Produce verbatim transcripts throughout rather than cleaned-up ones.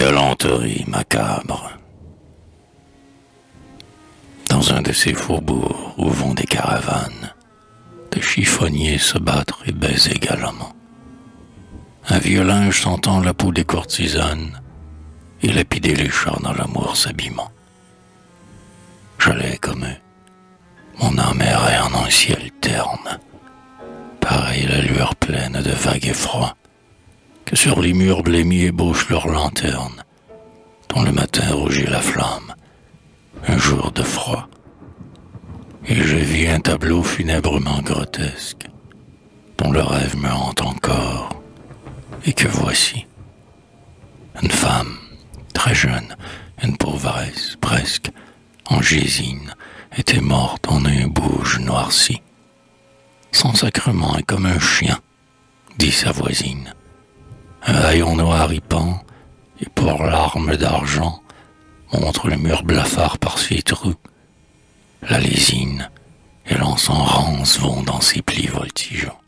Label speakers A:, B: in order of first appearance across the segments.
A: galanterie macabre. Dans un de ces faubourgs où vont des caravanes, de chiffonniers se battre et baiser galamment. Un vieux linge sentant la peau des courtisanes, et lapider les chats dans l'amour s'habillement. J'allais comme eux, mon âme errait en un ciel terne, pareil la lueur pleine de vagues effrois, que sur les murs blêmis ébauchent leurs lanternes, dont le matin rougit la flamme, un jour de froid. Et je vis un tableau funèbrement grotesque, dont le rêve me hante encore, et que voici. Une femme, très jeune, une pauvresse, presque, en gésine, était morte en un bouge noirci. Son sacrement est comme un chien, dit sa voisine. Un haillon noir y pend, et pour l'arme d'argent, montre le mur blafard par ses trous. La lésine et l'encens rance vont dans ses plis voltigeants.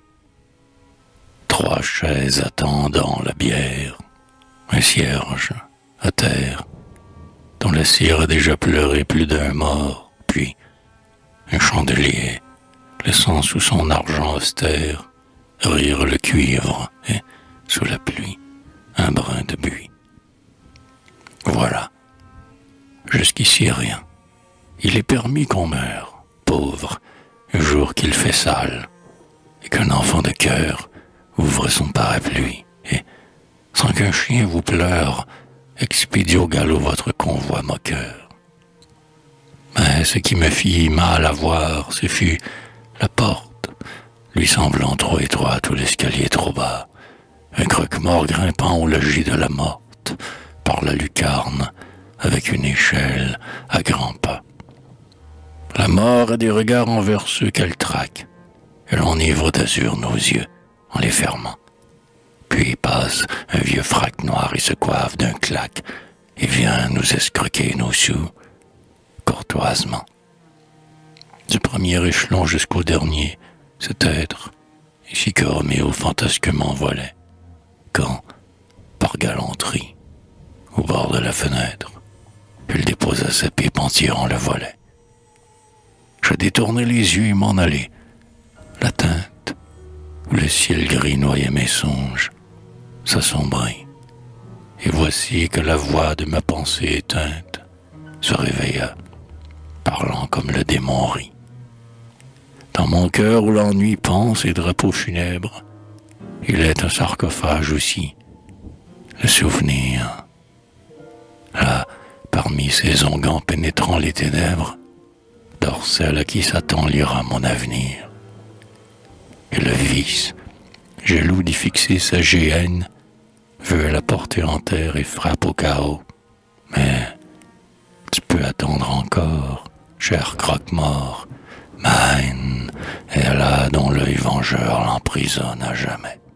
A: Trois chaises attendant la bière, un cierge à terre, dont la cire a déjà pleuré plus d'un mort, puis un chandelier, laissant sous son argent austère rire le cuivre et, sous la pluie, un brin de buis. Voilà, jusqu'ici rien. Il est permis qu'on meure, pauvre, un jour qu'il fait sale, et qu'un enfant de cœur ouvre son parapluie, et, sans qu'un chien vous pleure, expédie au galop votre convoi moqueur. Mais ce qui me fit mal à voir, ce fut la porte, lui semblant trop étroite ou l'escalier trop bas, un croque-mort grimpant au logis de la morte, par la lucarne, avec une échelle à grands pas. La mort a des regards envers ceux qu'elle traque. Elle enivre d'azur nos yeux en les fermant. Puis passe un vieux frac noir et se coiffe d'un claque et vient nous escroquer nos sous, courtoisement. Du premier échelon jusqu'au dernier, cet être, ici que Roméo fantasquement volait, quand, par galanterie, au bord de la fenêtre, il déposa sa pipe en tirant le volet. Je détournai les yeux et m'en allai. La teinte, où le ciel gris noyait mes songes, s'assombrit. Et voici que la voix de ma pensée éteinte se réveilla, parlant comme le démon rit. Dans mon cœur où l'ennui pense et drapeau funèbre, il est un sarcophage aussi, le souvenir. Là, parmi ces onguents pénétrant les ténèbres, dort celle à qui Satan liera mon avenir. Et le vice, jaloux d'y fixer sa géhenne, veut la porter en terre et frappe au chaos. Mais tu peux attendre encore, cher croque-mort, ma haine est là dont l'œil vengeur l'emprisonne à jamais.